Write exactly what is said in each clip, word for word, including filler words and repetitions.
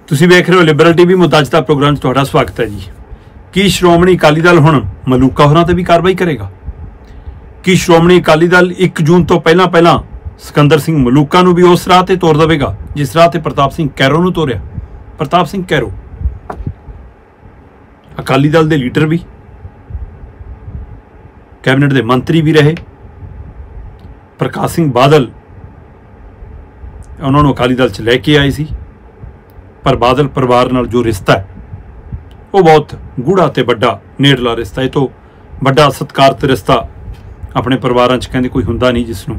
ਤੁਸੀਂ ਵੇਖ ਰਹੇ ਹੋ ਲਿਬਰਲ ਟੀਵੀ ਮੁਤਾਜ ਦਾ ਪ੍ਰੋਗਰਾਮ 'ਚ ਤੁਹਾਡਾ ਸਵਾਗਤ ਹੈ ਜੀ। ਕੀ ਸ਼੍ਰੋਮਣੀ ਅਕਾਲੀ ਦਲ ਹੁਣ ਮਲੂਕਾ ਹੋਰਾਂ ਤੇ ਵੀ ਕਾਰਵਾਈ ਕਰੇਗਾ? ਕੀ ਸ਼੍ਰੋਮਣੀ ਅਕਾਲੀ ਦਲ ਇੱਕ ਜੂਨ ਤੋਂ ਪਹਿਲਾਂ ਪਹਿਲਾਂ ਸਿਕੰਦਰ ਸਿੰਘ ਮਲੂਕਾ ਨੂੰ ਵੀ ਉਸ ਰਾਹ ਤੇ ਤੋਰ ਦੇਵੇਗਾ ਜਿਸ ਰਾਹ ਤੇ ਪ੍ਰਤਾਪ ਸਿੰਘ ਕੈਰੋਂ ਨੂੰ ਤੋਰਿਆ? ਪ੍ਰਤਾਪ ਸਿੰਘ ਕੈਰੋਂ ਅਕਾਲੀ ਦਲ ਦੇ ਲੀਡਰ ਵੀ, ਕੈਬਨਿਟ ਦੇ ਮੰਤਰੀ ਵੀ ਰਹੇ। ਪ੍ਰਕਾਸ਼ ਸਿੰਘ ਬਾਦਲ ਉਹਨਾਂ ਨੂੰ ਅਕਾਲੀ ਦਲ 'ਚ ਲੈ ਕੇ ਆਏ ਸੀ, ਪਰ ਬਾਦਲ ਪਰਿਵਾਰ ਨਾਲ ਜੋ ਰਿਸ਼ਤਾ ਹੈ ਉਹ ਬਹੁਤ ਗੂੜਾ ਤੇ ਵੱਡਾ ਨੇੜਲਾ ਰਿਸ਼ਤਾ। ਇਹ ਤੋਂ ਵੱਡਾ ਸਤਿਕਾਰਤ ਰਿਸ਼ਤਾ ਆਪਣੇ ਪਰਿਵਾਰਾਂ 'ਚ ਕਹਿੰਦੇ ਕੋਈ ਹੁੰਦਾ ਨਹੀਂ ਜਿਸ ਨੂੰ।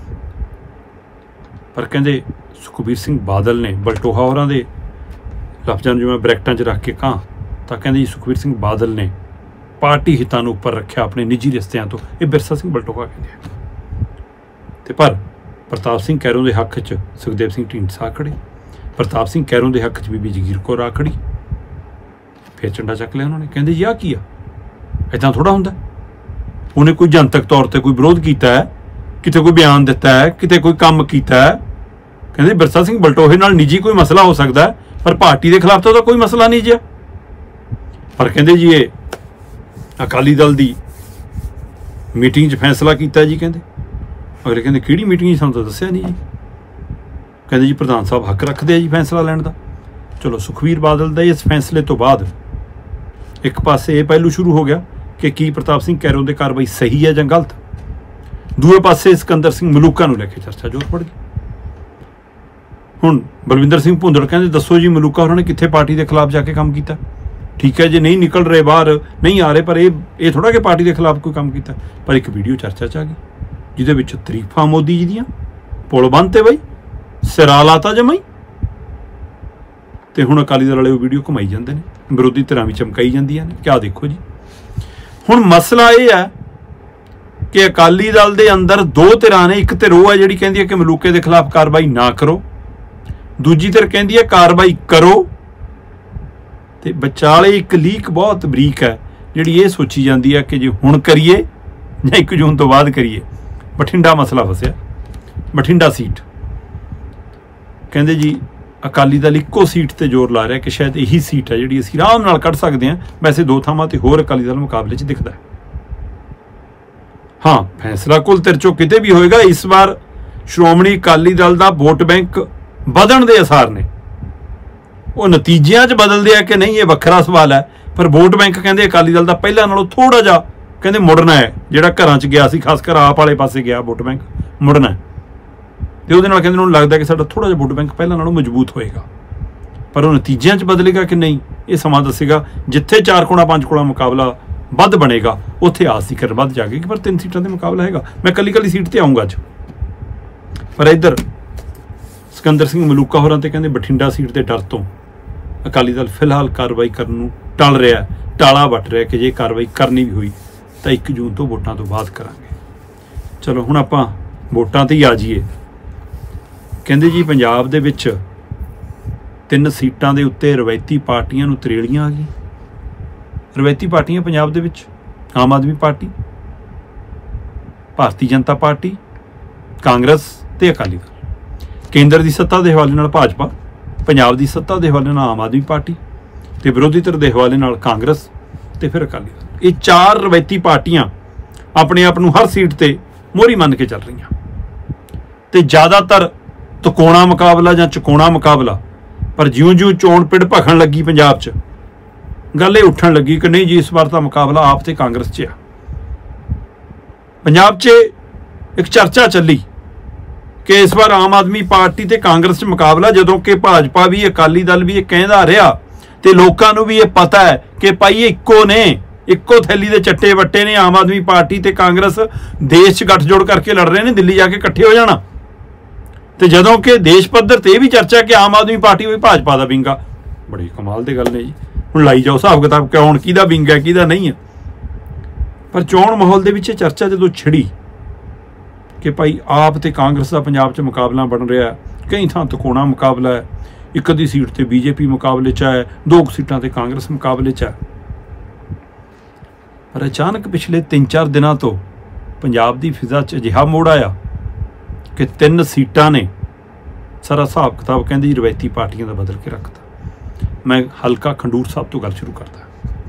ਪਰ ਕਹਿੰਦੇ ਸੁਖਬੀਰ ਸਿੰਘ ਬਾਦਲ ਨੇ ਬਲਟੋਹਾ ਹੋਰਾਂ ਦੇ ਲਫ਼ਜ਼ਾਂ ਨੂੰ ਜਿਵੇਂ ਬ੍ਰੈਕਟਾਂ 'ਚ ਰੱਖ ਕੇ ਕਹਾਂ ਤਾਂ ਕਹਿੰਦੇ ਜੀ ਸੁਖਬੀਰ ਸਿੰਘ ਬਾਦਲ ਨੇ ਪਾਰਟੀ ਹਿੱਤਾਂ ਨੂੰ ਉੱਪਰ ਰੱਖਿਆ ਆਪਣੇ ਨਿੱਜੀ ਰਿਸ਼ਤਿਆਂ ਤੋਂ। ਇਹ ਬਿਰਸਾ ਸਿੰਘ ਬਲਟੋਹਾ ਕਹਿੰਦੇ ਆ। ਤੇ ਪਰ ਪ੍ਰਤਾਪ ਸਿੰਘ ਕੈਰੋਂ ਦੇ ਹੱਕ 'ਚ ਸੁਖਦੇਵ ਸਿੰਘ ਢੀਂਡਸਾ ਖੜੇ, ਪ੍ਰਤਾਪ ਸਿੰਘ ਕੈਰੋਂ ਦੇ ਹੱਕ 'ਚ ਬੀਬੀ ਜਗੀਰ ਕੌਰ ਆ ਖੜੀ। ਫਿਰ ਝੰਡਾ ਚੱਕ ਲਿਆ ਉਹਨਾਂ ਨੇ, ਕਹਿੰਦੇ ਜੀ ਆਹ ਕੀ ਆ? ਇੱਦਾਂ ਥੋੜ੍ਹਾ ਹੁੰਦਾ। ਉਹਨੇ ਕੋਈ ਜਨਤਕ ਤੌਰ ਤੇ ਕੋਈ ਵਿਰੋਧ ਕੀਤਾ ਹੈ, ਕਿਤੇ ਕੋਈ ਬਿਆਨ ਦਿੱਤਾ ਹੈ, ਕਿਤੇ ਕੋਈ ਕੰਮ ਕੀਤਾ ਹੈ। ਕਹਿੰਦੇ ਬਿਰਸਾ ਸਿੰਘ ਬਲਟੋਹੇ ਨਾਲ ਨਿੱਜੀ ਕੋਈ ਮਸਲਾ ਹੋ ਸਕਦਾ ਹੈ, ਪਰ ਪਾਰਟੀ ਦੇ ਖਿਲਾਫ ਤਾਂ ਉਹਦਾ ਕੋਈ ਮਸਲਾ ਨਹੀਂ ਜੀ। ਪਰ ਕਹਿੰਦੇ ਜੀ ਇਹ ਅਕਾਲੀ ਦਲ ਦੀ ਮੀਟਿੰਗ 'ਚ ਫੈਸਲਾ ਕੀਤਾ ਜੀ। ਕਹਿੰਦੇ ਅਗਲੇ ਕਹਿੰਦੇ ਕਿਹੜੀ ਮੀਟਿੰਗ? ਸਾਨੂੰ ਤਾਂ ਦੱਸਿਆ ਨਹੀਂ ਜੀ। ਕਹਿੰਦੇ ਜੀ ਪ੍ਰਧਾਨ ਸਾਹਿਬ ਹੱਕ ਰੱਖਦੇ ਆ ਜੀ ਫੈਸਲਾ ਲੈਣ ਦਾ। ਚਲੋ ਸੁਖਬੀਰ ਬਾਦਲ ਦੇ ਇਸ ਫੈਸਲੇ ਤੋਂ ਬਾਅਦ ਇੱਕ ਪਾਸੇ ਇਹ ਪਹਿਲੂ ਸ਼ੁਰੂ ਹੋ ਗਿਆ ਕਿ ਕੀ ਪ੍ਰਤਾਪ ਸਿੰਘ ਕੈਰੋਂ ਦੇ ਕਾਰਵਾਈ ਸਹੀ ਹੈ ਜਾਂ ਗਲਤ। ਦੂਏ ਪਾਸੇ ਸਿਕੰਦਰ ਸਿੰਘ ਮਲੂਕਾ ਨੂੰ ਲੈ ਕੇ ਚਰਚਾ ਜ਼ੋਰ ਫੜ ਗਈ। ਹੁਣ ਬਲਵਿੰਦਰ ਸਿੰਘ ਭੁੰਦੜ ਕਹਿੰਦੇ ਦੱਸੋ ਜੀ ਮਲੂਕਾ ਹੋਰਾਂ ਨੇ ਕਿੱਥੇ ਪਾਰਟੀ ਦੇ ਖਿਲਾਫ ਜਾ ਕੇ ਕੰਮ ਕੀਤਾ? ਠੀਕ ਹੈ ਜੇ ਨਹੀਂ ਨਿਕਲ ਰਹੇ ਬਾਹਰ, ਨਹੀਂ ਆ ਰਹੇ, ਪਰ ਇਹ ਇਹ ਥੋੜ੍ਹਾ ਕਿ ਪਾਰਟੀ ਦੇ ਖਿਲਾਫ ਕੋਈ ਕੰਮ ਕੀਤਾ। ਪਰ ਇੱਕ ਵੀਡੀਓ ਚਰਚਾ 'ਚ ਆ ਗਈ ਜਿਹਦੇ ਵਿੱਚ ਤਰੀਫਾਂ ਮੋਦੀ ਜੀ ਦੀਆਂ, ਪੁਲ ਬੰਨ੍ਹ ਤੇ ਬਈ ਸਿਰਾ ਲਾਤਾ ਜਮਾਈ। ਤੇ ਹੁਣ ਅਕਾਲੀ ਦਲ ਵਾਲੇ ਉਹ ਵੀਡੀਓ ਘੁਮਾਈ ਜਾਂਦੇ ਨੇ, ਵਿਰੋਧੀ ਧਿਰਾਂ ਵੀ ਚਮਕਾਈ ਜਾਂਦੀਆਂ ਨੇ। ਕਿਆ ਦੇਖੋ ਜੀ, ਹੁਣ ਮਸਲਾ ਇਹ ਹੈ ਕਿ ਅਕਾਲੀ ਦਲ ਦੇ ਅੰਦਰ ਦੋ ਧਿਰਾਂ ਨੇ। ਇੱਕ ਧਿਰ ਉਹ ਹੈ ਜਿਹੜੀ ਕਹਿੰਦੀ ਹੈ ਕਿ ਮਲੂਕੇ ਦੇ ਖਿਲਾਫ ਕਾਰਵਾਈ ਨਾ ਕਰੋ, ਦੂਜੀ ਧਿਰ ਕਹਿੰਦੀ ਹੈ ਕਾਰਵਾਈ ਕਰੋ। ਤੇ ਵਿਚਾਲੇ ਇੱਕ ਲੀਕ ਬਹੁਤ ਬਰੀਕ ਹੈ ਜਿਹੜੀ ਇਹ ਸੋਚੀ ਜਾਂਦੀ ਹੈ ਕਿ ਜੇ ਹੁਣ ਕਰੀਏ ਜਾਂ ਇੱਕ ਜੂਨ ਤੋਂ ਬਾਅਦ ਕਰੀਏ। ਬਠਿੰਡਾ ਮਸਲਾ ਫਸਿਆ, ਬਠਿੰਡਾ ਸੀਟ। ਕਹਿੰਦੇ ਜੀ ਅਕਾਲੀ ਦਲ ਇੱਕੋ ਸੀਟ ਤੇ ਜ਼ੋਰ ਲਾ ਰਿਹਾ ਕਿ ਸ਼ਾਇਦ ਇਹੀ ਸੀਟ ਹੈ ਜਿਹੜੀ ਅਸੀਂ ਆਰਾਮ ਨਾਲ ਕੱਢ ਸਕਦੇ ਹਾਂ। ਵੈਸੇ ਦੋ ਥਾਵਾਂ ਤੇ ਹੋਰ ਅਕਾਲੀ ਦਲ ਮੁਕਾਬਲੇ 'ਚ ਦਿਖਦਾ ਹੈ। ਹਾਂ, ਫੈਸਲਾ ਕੁੱਲ ਧਿਰ ਚੋਂ ਕਿਤੇ ਵੀ ਹੋਏਗਾ। ਇਸ ਵਾਰ ਸ਼੍ਰੋਮਣੀ ਅਕਾਲੀ ਦਲ ਦਾ ਵੋਟ ਬੈਂਕ ਵਧਣ ਦੇ ਅਸਾਰ ਨੇ। ਉਹ ਨਤੀਜਿਆਂ 'ਚ ਬਦਲਦੇ ਆ ਕਿ ਨਹੀਂ ਇਹ ਵੱਖਰਾ ਸਵਾਲ ਹੈ, ਪਰ ਵੋਟ ਬੈਂਕ ਕਹਿੰਦੇ ਅਕਾਲੀ ਦਲ ਦਾ ਪਹਿਲਾਂ ਨਾਲੋਂ ਥੋੜ੍ਹਾ ਜਿਹਾ ਕਹਿੰਦੇ ਮੁੜਨਾ ਹੈ। ਜਿਹੜਾ ਘਰਾਂ 'ਚ ਗਿਆ ਸੀ, ਖਾਸ ਕਰ ਆਪ ਵਾਲੇ ਪਾਸੇ ਗਿਆ ਵੋਟ ਬੈਂਕ, ਮੁੜਨਾ। ਤੇ ਉਹਦੇ ਨਾਲ ਕਹਿੰਦੇ ਉਹਨੂੰ ਲੱਗਦਾ ਕਿ ਸਾਡਾ ਥੋੜ੍ਹਾ ਜਿਹਾ ਵੋਟ ਬੈਂਕ ਪਹਿਲਾਂ ਨਾਲੋਂ ਮਜ਼ਬੂਤ ਹੋਏਗਾ। ਪਰ ਉਹ ਨਤੀਜਿਆਂ 'ਚ ਬਦਲੇਗਾ ਕਿ ਨਹੀਂ ਇਹ ਸਮਾਂ ਦੱਸੇਗਾ। ਜਿੱਥੇ ਚਾਰ ਕੋਣਾ ਪੰਜ ਕੋਣਾ ਮੁਕਾਬਲਾ ਵੱਧ ਬਣੇਗਾ ਉੱਥੇ ਆਸ ਦੀ ਕਰ ਵੱਧ ਜਾਵੇਗੀ। ਪਰ ਤਿੰਨ ਸੀਟਾਂ 'ਤੇ ਮੁਕਾਬਲਾ ਹੈਗਾ। ਮੈਂ ਇਕੱਲੀ ਇਕੱਲੀ ਸੀਟ 'ਤੇ ਆਊਂਗਾ ਅੱਜ। ਪਰ ਇੱਧਰ ਸਿਕੰਦਰ ਸਿੰਘ ਮਲੂਕਾ ਹੋਰਾਂ ਤੇ ਕਹਿੰਦੇ ਬਠਿੰਡਾ ਸੀਟ ਦੇ ਡਰ ਤੋਂ ਅਕਾਲੀ ਦਲ ਫਿਲਹਾਲ ਕਾਰਵਾਈ ਕਰਨ ਨੂੰ ਟਲ ਰਿਹਾ, ਟਾਲਾ ਵੱਟ ਰਿਹਾ ਕਿ ਜੇ ਕਾਰਵਾਈ ਕਰਨੀ ਵੀ ਹੋਈ ਤਾਂ ਇੱਕ ਜੂਨ ਤੋਂ ਵੋਟਾਂ ਤੋਂ ਬਾਅਦ ਕਰਾਂਗੇ। ਚਲੋ ਹੁਣ ਆਪਾਂ ਵੋਟਾਂ 'ਤੇ ਹੀ ਆ ਜਾਈਏ। ਕਹਿੰਦੇ ਜੀ ਪੰਜਾਬ ਦੇ ਵਿੱਚ ਤਿੰਨ ਸੀਟਾਂ ਦੇ ਉੱਤੇ ਰਵਾਇਤੀ ਪਾਰਟੀਆਂ ਨੂੰ ਤਰੇੜੀਆਂ ਆ ਗਈਆਂ। ਰਵਾਇਤੀ ਪਾਰਟੀਆਂ ਪੰਜਾਬ ਦੇ ਵਿੱਚ Aam Aadmi Party, Bharatiya Janata Party, Congress ਤੇ ਅਕਾਲੀ ਦਲ। ਕੇਂਦਰ ਦੀ ਸੱਤਾ ਦੇ ਹਵਾਲੇ ਨਾਲ ਭਾਜਪਾ, ਪੰਜਾਬ ਦੀ ਸੱਤਾ ਦੇ ਹਵਾਲੇ ਨਾਲ ਆਮ ਆਦਮੀ ਪਾਰਟੀ ਤੇ ਵਿਰੋਧੀ ਧਿਰ ਦੇ ਹਵਾਲੇ ਨਾਲ ਕਾਂਗਰਸ ਤੇ ਫਿਰ ਅਕਾਲੀ ਦਲ। ਇਹ ਚਾਰ ਰਵਾਇਤੀ ਪਾਰਟੀਆਂ ਆਪਣੇ ਆਪ ਨੂੰ ਹਰ ਸੀਟ ਤੇ ਮੋਹਰੀ ਮੰਨ ਕੇ ਚੱਲ ਰਹੀਆਂ ਤੇ ਜ਼ਿਆਦਾਤਰ ਤਕੋਣਾ ਮੁਕਾਬਲਾ ਜਾਂ ਚਕੋਣਾ ਮੁਕਾਬਲਾ। ਪਰ ਜਿਉਂ-ਜਿਉਂ ਚੋਣ ਪਿੜ ਭਖਣ ਲੱਗੀ ਪੰਜਾਬ 'ਚ, ਗੱਲ ਇਹ ਉੱਠਣ ਲੱਗੀ ਕਿ ਨਹੀਂ ਜੀ ਇਸ ਵਾਰ ਤਾਂ ਮੁਕਾਬਲਾ ਆਪ ਤੇ ਕਾਂਗਰਸ 'ਚ ਆ। ਪੰਜਾਬ 'ਚ ਇੱਕ ਚਰਚਾ ਚੱਲੀ ਕਿ ਇਸ ਵਾਰ ਆਮ ਆਦਮੀ ਪਾਰਟੀ ਤੇ ਕਾਂਗਰਸ 'ਚ ਮੁਕਾਬਲਾ, ਜਦੋਂ ਕਿ ਭਾਜਪਾ ਵੀ ਅਕਾਲੀ ਦਲ ਵੀ ਇਹ ਕਹਿੰਦਾ ਰਿਹਾ ਤੇ ਲੋਕਾਂ ਨੂੰ ਵੀ ਇਹ ਪਤਾ ਹੈ ਕਿ ਭਾਈ ਇੱਕੋ ਨੇ, ਇੱਕੋ ਥੈਲੀ ਦੇ ਚੱਟੇ ਵੱਟੇ ਨੇ। ਆਮ ਆਦਮੀ ਪਾਰਟੀ ਤੇ ਕਾਂਗਰਸ ਦੇਸ਼ 'ਚ ਗੱਠਜੋੜ ਕਰਕੇ ਲੜ ਰਹੇ ਨੇ, ਦਿੱਲੀ ਜਾ ਕੇ ਇਕੱਠੇ ਹੋ ਜਾਣਾ। ਤੇ ਜਦੋਂ ਕਿ ਦੇਸ਼ ਪੱਧਰ ਤੇ ਇਹ ਵੀ ਚਰਚਾ ਕਿ ਆਮ ਆਦਮੀ ਪਾਰਟੀ ਵੀ ਭਾਜਪਾ ਦਾ ਵਿੰਗ ਆ। ਬੜੀ ਕਮਾਲ ਦੀ ਗੱਲ ਨੇ ਜੀ। ਹੁਣ ਲਾਈ ਜਾਓ ਹਿਸਾਬ ਕਿਤਾਬ ਕਿ ਹੁਣ ਕਿਹਦਾ ਵਿੰਗ ਹੈ ਕਿਹਦਾ ਨਹੀਂ ਹੈ। ਪਰ ਚੋਣ ਮਾਹੌਲ ਦੇ ਵਿੱਚ ਇਹ ਚਰਚਾ ਜਦੋਂ ਛਿੜੀ ਕਿ ਭਾਈ ਆਪ ਤੇ ਕਾਂਗਰਸ ਦਾ ਪੰਜਾਬ 'ਚ ਮੁਕਾਬਲਾ ਬਣ ਰਿਹਾ, ਕਈ ਥਾਂ ਤਕੋਣਾ ਮੁਕਾਬਲਾ ਹੈ, ਇੱਕ ਅੱਧੀ ਸੀਟ ਤੇ ਬੀਜੇਪੀ ਮੁਕਾਬਲੇ 'ਚ ਹੈ, ਦੋ ਸੀਟਾਂ ਤੇ ਕਾਂਗਰਸ ਮੁਕਾਬਲੇ 'ਚ ਹੈ। ਪਰ ਅਚਾਨਕ ਪਿਛਲੇ ਤਿੰਨ ਚਾਰ ਦਿਨਾਂ ਤੋਂ ਪੰਜਾਬ ਦੀ ਫਿਜ਼ਾ 'ਚ ਅਜਿਹਾ ਮੋੜ ਆਇਆ ਕਿ ਤਿੰਨ ਸੀਟਾਂ ਨੇ ਸਾਰਾ ਹਿਸਾਬ ਕਿਤਾਬ ਕਹਿੰਦੀ ਰਵਾਇਤੀ ਪਾਰਟੀਆਂ ਦਾ ਬਦਲ ਕੇ ਰੱਖਤਾ। मैं हलका खंडूर साहब तो गल शुरू करता।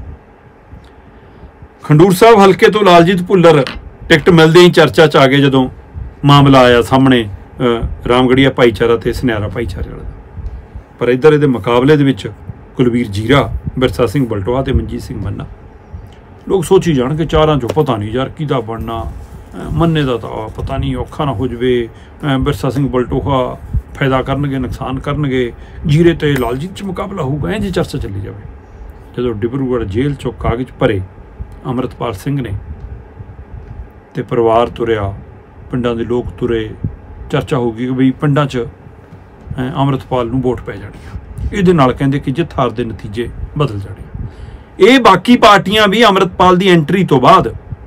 खंडूर साहब हल्के तो लालजीत भुल्लर टिकट मिलते ही चर्चा च आ गए जदों मामला आया सामने रामगढ़िया भाईचारा ते सुनियारा भाईचारे वाला। पर इधर ये मुकाबले दे विच कुलवीर जीरा, बिरसा सिंह बलटोहा ते मनजीत सिंह मन्ना। लोग सोची जाण के चारां चों पता नहीं यार किहदा बनना, मन्ने दा तां पता नहीं औखा ना हो जाए, बिरसा सिंह बलटोहा फायदा करनगे नुकसान करनगे, जीरे ते लालजीत च मुकाबला होगा, इंज चर्चा चली जाए। जदों डिब्रूगढ़ जेल चों कागज भरे अमृतपाल सिंह ने ते परिवार तुरिया, पिंडां दे लोग तुरे, चर्चा हो गई कि बई पिंडां च अमृतपाल नूं वोट पै जाणी। इहदे नाल कहंदे कि जित हार दे नतीजे बदल जाणे। ये बाकी पार्टियां भी अमृतपाल दी एंट्री तो बाद,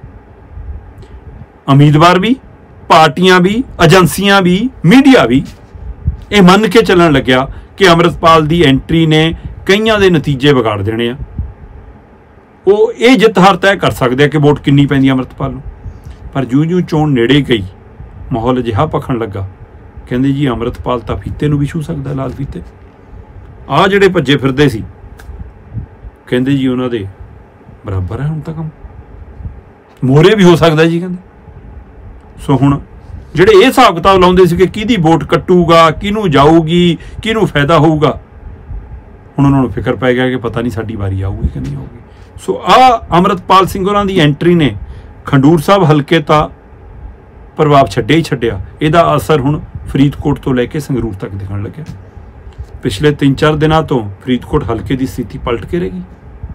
उम्मीदवार भी, पार्टियां भी, एजेंसियां भी, मीडिया भी ये मन के चलन लग्या कि अमृतपाल दी एंट्री ने कईयां दे नतीजे बिगाड़ देने आ। वो ये जित हार तय कर सकते कि वोट किन्नी पैंदी अमृतपाल नूं। पर जूं जूं चोण नेड़े गई माहौल अजिहा भखण लगा, कहंदे जी अमृतपाल तां फीते नूं भी छू सकदा, लाल फीते। आ जिहड़े भज्जे फिरदे सी कहंदे जी उन्हां दे बराबर है हुण तां काम, मोहरे भी हो सकदा जी कहंदे। सो हुण जिहड़े ये हिसाब किताब लाउंदे सी कि किहदी वोट कट्टूगा, किहनूं जाऊगी, किहनूं फायदा होऊगा, हुण उन्हां नूं फिकर पै गया कि पता नहीं साडी वारी आऊगी कि नहीं आऊगी। सो आ अमृतपाल सिंह होरां दी एंट्री ने खंडूर साहब हल्के ता प्रभाव छड्डिया ही छड्डिया। इहदा असर हुण फरीदकोट तो लैके संगरूर तक दिखण लग्या। पिछले तीन चार दिनों तो फरीदकोट हल्के की स्थिति पलट के रहेगी।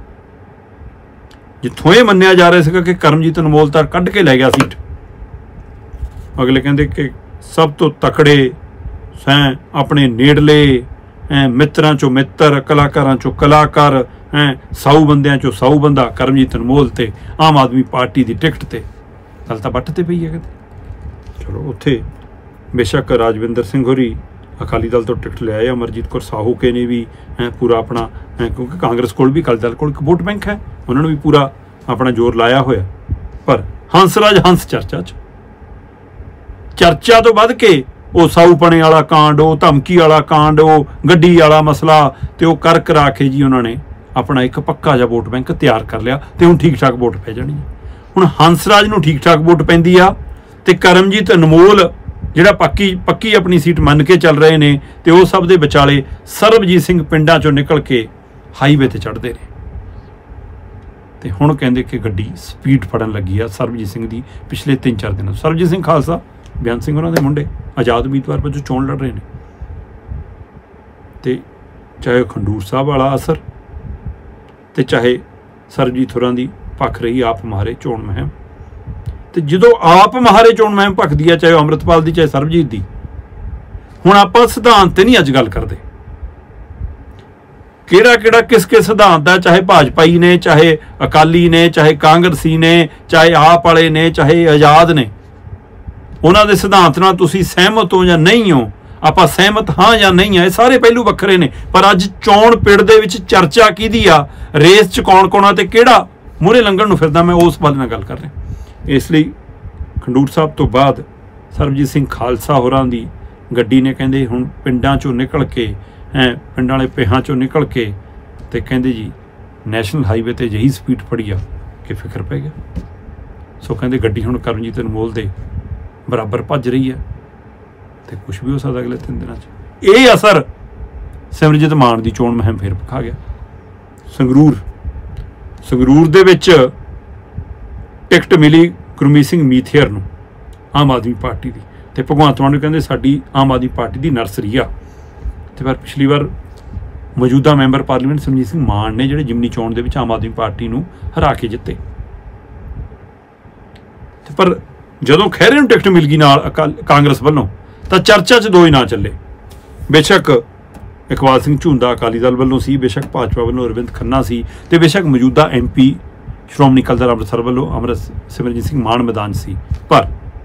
जिथों यह मन्निया जा रहा है कि करमजीत अनमोल तार कढ़ के लै गया सीट, अगले कहते कि सब तो तकड़े सैं अपने नेड़ले मित्रां चो मित्र, कलाकारां चो कलाकार, हैं साऊ बंदियां चो साऊ बंदा करमजीत अनमोल ते आम आदमी पार्टी की टिकट ते गल तां बट्ट ते पई है। कहते चलो उत्थे बेशक राजविंदर सिंह होरी अकाली दल तो टिकट ले आए, अमरजीत कौर साहू के ने भी हैं पूरा अपना, क्योंकि कांग्रेस कोल भी अकाली दल कोल एक वोट बैंक है, उन्होंने भी पूरा अपना जोर लाया होया। पर हंसराज हंस चर्चा च चर्चा तो वध के वो साऊपणे वाला कांड, वो धमकी वाला कांड, वो गड्डी वाला मसला ते वो कर करा के जी उन्होंने अपना एक पक्का जिहा वोट बैंक तैयार कर लिया ते हुण ठीक ठाक वोट पै जानी है। हुण हंसराज नूं ठीक ठाक वोट पैंदी आ ते करमजीत अनमोल जिहड़ा पक्की पक्की अपनी सीट मन के चल रहे ने ते वो सब दे विचाले सरबजीत सिंह पिंडां चों निकल के हाईवे ते चढ़दे ने ते हुण कहंदे कि गड्डी स्पीड फड़न लगी आ सरबजीत सिंह दी। पिछले तीन चार दिनों सरबजीत सिंह खालसा, बियान सिंह उन्हां दे मुंडे आज़ाद उम्मीदवार वजों चोण लड़ रहे ने ते चाहे खंडूर साहब वाला असर ते चाहे सरबजीत होरां दी पक्ष रही आप महारे चोण मुहिम। ते जदों आप महारे चोण मुहिम भखदी है, चाहे अमृतपाल दी चाहे सरबजीत दी, हुण आपां सिद्धांत ते नहीं अज गल करदे किहड़ा किहड़ा किस किस सिद्धांत है, चाहे भाजपाई ने, चाहे अकाली ने, चाहे कांग्रेसी ने, चाहे आप वाले ने, चाहे आज़ाद ने, उन्हां दे सिद्धांत नाल तुसीं सहमत हो या नहीं हो, आपां सहमत हाँ या नहीं है, सारे पहलू वखरे ने। पर अज चोण पिड़ दे विच चर्चा किहदी आ, रेस च कौन कौन आ ते किहड़ा मूहरे लंघण नूं फिरदा, मैं उस बारे नाल गल कर रहा। इसलिए खंडूर साहब तो बाद सरबजीत सिंह खालसा होरां दी गड्डी ने कहंदे हुण पिंडां चों निकल के, हैं पिंडां वाले पेहां चों निकल के ते कहंदे जी नैशनल हाईवे ते यही स्पीड फड़ी आ कि फिक्र पै गया। सो कहंदे गड्डी हुण करमजीत अनमोल दे बराबर भज रही है तो कुछ भी हो सकता अगले तीन दिनों च। ये असर सिमरजीत मान की चोण मुहिम फिर विखा गया। संगरूर संगरूर दे विच टिकट मिली गुरमीत सिंह मीथियर नूं आम आदमी पार्टी की, ते भगवंत मान कहते साडी आम आदमी पार्टी की नर्सरी आ। ते पर पिछली बार मौजूदा मैंबर पार्लीमेंट सिमरजीत सिंह मान ने जिहड़े जिमनी चोण दे विच आम आदमी पार्टी नूं हरा के जिते, पर जदों खैरे नूं टिकट मिल गई नाल कांग्रेस वल्लों तां चर्चा च दो ही ना चले। बेशक इकबाल सिंह झुंदा अकाली दल वल्लों सी, बेशक भाजपा वल्लों अरविंद खन्ना सी, ते बेशक मौजूदा एम पी श्रोमणी अकाली दल अमृतसर वल्लों अमृत सिमरजीत सिंह मान मैदान सी। पर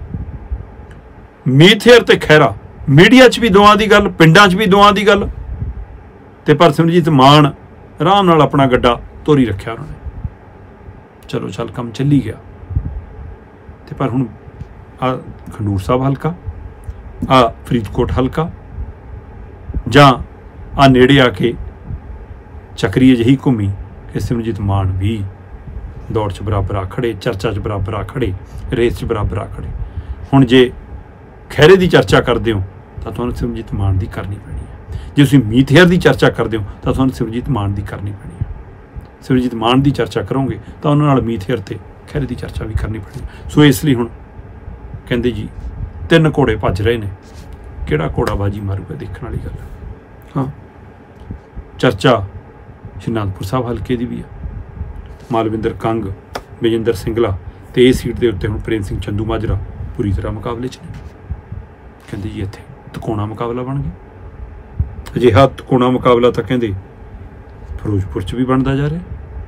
मीथियर ते खैरा मीडिया च भी दोआं दी गल, पिंडां च भी दोआं दी गल, ते पर सिमरजीत मान आराम नाल अपना गड्डा तोरी रखिया उन्होंने, चलो चल काम चली गया। ते पर हुण आ खंडूर साहब हल्का, आ फरीदकोट हल्का, जां आ नेड़े आके ਚੱਕਰੀ ਅਜਿਹੀ ਘੁੰਮੀ ਕਿ ਸਿਮਰਜੀਤ ਮਾਨ ਵੀ ਦੌੜ 'ਚ ਬਰਾਬਰ ਆ ਖੜੇ, ਚਰਚਾ 'ਚ ਬਰਾਬਰ ਆ ਖੜੇ, ਰੇਸ 'ਚ ਬਰਾਬਰ ਆ ਖੜੇ। ਹੁਣ ਜੇ ਖਹਿਰੇ ਦੀ ਚਰਚਾ ਕਰਦੇ ਹੋ ਤਾਂ ਤੁਹਾਨੂੰ ਸਿਮਰਜੀਤ ਮਾਨ ਦੀ ਕਰਨੀ ਪੈਣੀ ਹੈ। ਜੇ ਤੁਸੀਂ ਮੀਤ ਹੇਅਰ ਦੀ ਚਰਚਾ ਕਰਦੇ ਹੋ ਤਾਂ ਤੁਹਾਨੂੰ ਸਿਮਰਜੀਤ ਮਾਨ ਦੀ ਕਰਨੀ ਪੈਣੀ ਹੈ। ਸਿਮਰਜੀਤ ਮਾਨ ਦੀ ਚਰਚਾ ਕਰੋਗੇ ਤਾਂ ਉਹਨਾਂ ਨਾਲ ਮੀਤ ਹੇਅਰ ਤੇ ਖਹਿਰੇ ਦੀ ਚਰਚਾ ਵੀ ਕਰਨੀ ਪੈਣੀ ਹੈ। ਸੋ ਇਸ ਲਈ ਹੁਣ ਕਹਿੰਦੇ ਜੀ ਤਿੰਨ ਘੋੜੇ ਭੱਜ ਰਹੇ ਨੇ, ਕਿਹੜਾ ਘੋੜਾ ਬਾਜੀ ਮਾਰੂਗਾ ਦੇਖਣ ਵਾਲੀ ਗੱਲ ਹੈ। ਹਾਂ, ਚਰਚਾ ਸ਼੍ਰੀ ਅਨੰਦਪੁਰ ਸਾਹਿਬ ਹਲਕੇ ਦੀ ਵੀ ਹੈ। ਮਾਲਵਿੰਦਰ ਕੰਗ, ਵਿਜੇਂਦਰ ਸਿੰਗਲਾ ਤੇ ਇਹ ਸੀਟ ਦੇ ਉੱਤੇ ਹੁਣ ਪ੍ਰੇਮ ਸਿੰਘ ਚੰਦੂ ਮਾਜਰਾ ਪੂਰੀ ਤਰ੍ਹਾਂ ਮੁਕਾਬਲੇ 'ਚ ਨੇ। ਕਹਿੰਦੇ ਜੀ ਇੱਥੇ ਤਕੋਣਾ ਮੁਕਾਬਲਾ ਬਣ ਗਿਆ। ਅਜਿਹਾ ਤਕੋਣਾ ਮੁਕਾਬਲਾ ਤਾਂ ਕਹਿੰਦੇ ਫਿਰੋਜ਼ਪੁਰ 'ਚ ਵੀ ਬਣਦਾ ਜਾ ਰਿਹਾ।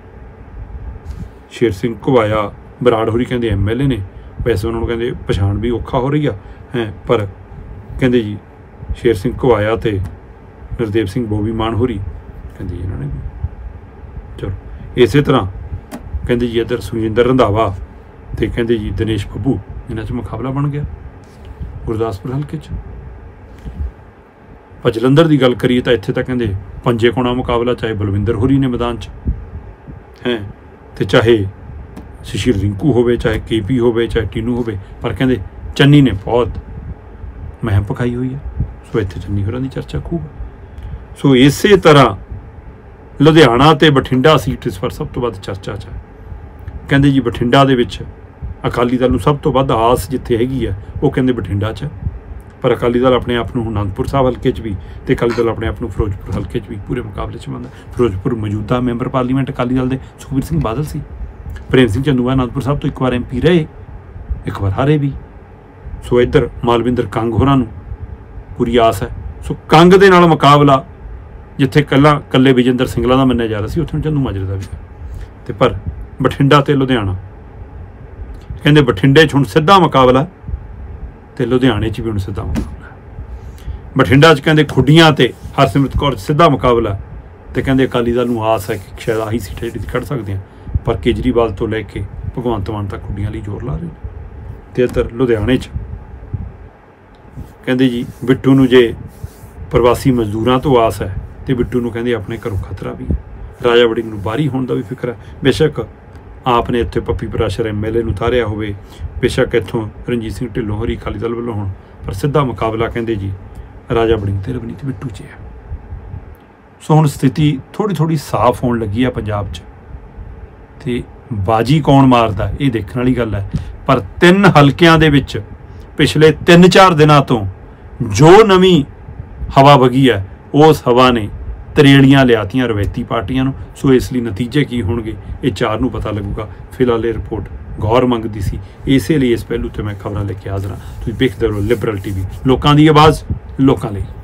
ਸ਼ੇਰ ਸਿੰਘ ਘੁਬਾਇਆ ਬਰਾੜ ਹੋਰੀ ਕਹਿੰਦੇ ਐਮ ਐਲ ਏ ਨੇ, ਵੈਸੇ ਉਹਨਾਂ ਨੂੰ ਕਹਿੰਦੇ ਪਛਾਣ ਵੀ ਔਖਾ ਹੋ ਰਹੀ ਆ ਹੈ, ਪਰ ਕਹਿੰਦੇ ਜੀ ਸ਼ੇਰ ਸਿੰਘ ਘੁਬਾਇਆ ਤੇ ਨਰਦੇਵ ਸਿੰਘ ਬੋਬੀ ਮਾਨ ਹੋਰੀ ਕਹਿੰਦੇ ਜੀ ਇਹਨਾਂ ਨੇ ਚਲੋ। ਇਸੇ ਤਰ੍ਹਾਂ ਕਹਿੰਦੇ ਜੀ ਇੱਧਰ ਸੁਖਜਿੰਦਰ ਰੰਧਾਵਾ ਤੇ ਕਹਿੰਦੇ ਜੀ ਦਿਨੇਸ਼ ਬੱਬੂ, ਇਹਨਾਂ 'ਚ ਮੁਕਾਬਲਾ ਬਣ ਗਿਆ ਗੁਰਦਾਸਪੁਰ ਹਲਕੇ 'ਚ। ਪਰ ਜਲੰਧਰ ਦੀ ਗੱਲ ਕਰੀਏ ਤਾਂ ਇੱਥੇ ਤਾਂ ਕਹਿੰਦੇ ਪੰਜੇ ਕੋਣਾ ਮੁਕਾਬਲਾ, ਚਾਹੇ ਬਲਵਿੰਦਰ ਹੋਰੀ ਨੇ ਮੈਦਾਨ 'ਚ ਹੈ ਤੇ ਚਾਹੇ ਸੁਸ਼ੀਲ ਰਿੰਕੂ ਹੋਵੇ, ਚਾਹੇ ਕੇ ਪੀ ਹੋਵੇ, ਚਾਹੇ ਟੀਨੂ ਹੋਵੇ, ਪਰ ਕਹਿੰਦੇ ਚੰਨੀ ਨੇ ਬਹੁਤ ਮਹਿਮ ਪਕਾਈ ਹੋਈ ਹੈ। ਸੋ ਇੱਥੇ ਚੰਨੀ ਹੋਰਾਂ ਦੀ ਚਰਚਾ ਖੂਬ। ਸੋ ਇਸੇ ਤਰ੍ਹਾਂ ਲੁਧਿਆਣਾ ਤੇ ਬਠਿੰਡਾ ਸੀਟ ਇਸ ਵਾਰ ਸਭ ਤੋਂ ਵੱਧ ਚਰਚਾ 'ਚ ਹੈ। ਕਹਿੰਦੇ ਜੀ ਬਠਿੰਡਾ ਦੇ ਵਿੱਚ ਅਕਾਲੀ ਦਲ ਨੂੰ ਸਭ ਤੋਂ ਵੱਧ ਆਸ ਜਿੱਥੇ ਹੈਗੀ ਆ ਉਹ ਕਹਿੰਦੇ ਬਠਿੰਡਾ 'ਚ, ਪਰ ਅਕਾਲੀ ਦਲ ਆਪਣੇ ਆਪ ਨੂੰ ਅਨੰਦਪੁਰ ਸਾਹਿਬ ਹਲਕੇ 'ਚ ਵੀ ਤੇ ਅਕਾਲੀ ਦਲ ਆਪਣੇ ਆਪ ਨੂੰ ਫਿਰੋਜ਼ਪੁਰ ਹਲਕੇ 'ਚ ਵੀ ਪੂਰੇ ਮੁਕਾਬਲੇ 'ਚ ਮੰਨਦਾ। ਫਿਰੋਜ਼ਪੁਰ ਮੌਜੂਦਾ ਮੈਂਬਰ ਪਾਰਲੀਮੈਂਟ ਅਕਾਲੀ ਦਲ ਦੇ ਸੁਖਬੀਰ ਸਿੰਘ ਬਾਦਲ ਸੀ। ਪ੍ਰੇਮ ਸਿੰਘ ਚੰਦੂਆ ਅਨੰਦਪੁਰ ਸਾਹਿਬ ਤੋਂ ਇੱਕ ਵਾਰ ਐਮ ਪੀ ਰਹੇ, ਇੱਕ ਵਾਰ ਹਾਰੇ ਵੀ। ਸੋ ਇੱਧਰ ਮਾਲਵਿੰਦਰ ਕੰਗ ਹੋਰਾਂ ਨੂੰ ਪੂਰੀ ਆਸ ਹੈ। ਸੋ ਕੰਗ ਦੇ ਨਾਲ ਮੁਕਾਬਲਾ ਜਿੱਥੇ ਕੱਲਾ ਕੱਲੇ ਵਿਜੇਂਦਰ ਸਿੰਗਲਾ ਦਾ ਮੰਨਿਆ ਜਾ ਰਿਹਾ ਸੀ, ਉੱਥੇ ਚੰਦੂ ਮਾਜਰੇ ਦਾ ਵੀ ਹੈ। ਤੇ ਪਰ ਬਠਿੰਡਾ ਤੇ ਲੁਧਿਆਣਾ ਕਹਿੰਦੇ ਬਠਿੰਡੇ 'ਚ ਹੁਣ ਸਿੱਧਾ ਮੁਕਾਬਲਾ ਤੇ ਲੁਧਿਆਣੇ 'ਚ ਵੀ ਹੁਣ ਸਿੱਧਾ ਮੁਕਾਬਲਾ। ਬਠਿੰਡਾ 'ਚ ਕਹਿੰਦੇ ਖੁੱਡੀਆਂ ਤੇ ਹਰਸਿਮਰਤ ਕੌਰ 'ਚ ਸਿੱਧਾ ਮੁਕਾਬਲਾ ਤੇ ਕਹਿੰਦੇ ਅਕਾਲੀ ਦਲ ਨੂੰ ਆਸ ਹੈ ਕਿ ਸ਼ਾਇਦ ਆਹੀ ਸੀਟ ਜਿਹੜੀ ਖੜ ਸਕਦੇ ਆ, ਪਰ ਕੇਜਰੀਵਾਲ ਤੋਂ ਲੈ ਕੇ ਭਗਵੰਤ ਮਾਨ ਤੱਕ ਖੁੱਡੀਆਂ ਲਈ ਜ਼ੋਰ ਲਾ ਰਹੇ ਨੇ। ਤੇ ਇੱਧਰ ਲੁਧਿਆਣੇ 'ਚ ਕਹਿੰਦੇ ਜੀ ਬਿੱਟੂ ਨੂੰ ਜੇ ਪ੍ਰਵਾਸੀ ਮਜ਼ਦੂਰਾਂ ਤੋਂ ਆਸ ਹੈ ਤੇ ਬਿੱਟੂ ਨੂੰ ਕਹਿੰਦੇ ਆਪਣੇ ਘਰੋਂ ਖਤਰਾ ਵੀ ਹੈ। ਰਾਜਾ ਵੜਿੰਗ ਨੂੰ ਬਾਹਰੀ ਹੋਣ ਦਾ ਵੀ ਫਿਕਰ ਹੈ। ਬੇਸ਼ੱਕ ਆਪ ਨੇ ਇੱਥੇ Pappi Parashar M L A ਨੂੰ ਉਤਾਰਿਆ ਹੋਵੇ, ਬੇਸ਼ੱਕ ਇੱਥੋਂ ਰਣਜੀਤ ਸਿੰਘ ਢਿੱਲੋਂ ਹੋਰੀ ਅਕਾਲੀ ਦਲ ਵੱਲੋਂ ਹੋਣ, ਪਰ ਸਿੱਧਾ ਮੁਕਾਬਲਾ ਕਹਿੰਦੇ ਜੀ ਰਾਜਾ ਵੜਿੰਗ ਤੇ ਰਵਨੀਤ ਬਿੱਟੂ 'ਚ ਹੈ। ਸੋ ਹੁਣ ਸਥਿਤੀ ਥੋੜ੍ਹੀ ਥੋੜ੍ਹੀ ਸਾਫ਼ ਹੋਣ ਲੱਗੀ ਆ ਪੰਜਾਬ 'ਚ, ਤੇ ਬਾਜੀ ਕੌਣ ਮਾਰਦਾ ਇਹ ਦੇਖਣ ਵਾਲੀ ਗੱਲ ਹੈ। ਪਰ ਤਿੰਨ ਹਲਕਿਆਂ ਦੇ ਵਿੱਚ ਪਿਛਲੇ ਤਿੰਨ ਚਾਰ ਦਿਨਾਂ ਤੋਂ ਜੋ ਨਵੀਂ ਹਵਾ ਵਗੀ ਹੈ, ਉਸ ਹਵਾ ਨੇ ਤਰੇੜੀਆਂ ਲਿਆਤੀਆਂ ਰਵਾਇਤੀ ਪਾਰਟੀਆਂ ਨੂੰ। ਸੋ ਇਸ ਲਈ ਨਤੀਜੇ ਕੀ ਹੋਣਗੇ ਇਹ ਚਾਰ ਨੂੰ ਪਤਾ ਲੱਗੂਗਾ। ਫਿਲਹਾਲ ਇਹ ਰਿਪੋਰਟ ਗੌਰ ਮੰਗਦੀ ਸੀ, ਇਸੇ ਲਈ ਇਸ ਪਹਿਲੂ ਤੇ ਮੈਂ ਖਬਰਾਂ ਲੈ ਕੇ ਹਾਜ਼ਰ ਹਾਂ। ਤੁਸੀਂ ਵੇਖਦੇ ਰਹੋ ਲਿਬਰਲ ਟੀਵੀ, ਲੋਕਾਂ ਦੀ ਆਵਾਜ਼ ਲੋਕਾਂ ਲਈ।